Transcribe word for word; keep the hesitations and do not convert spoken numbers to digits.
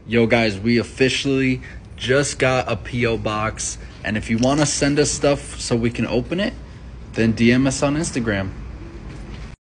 Yo, guys, we officially just got a P O box. And if you want to send us stuff so we can open it, then D M us on Instagram.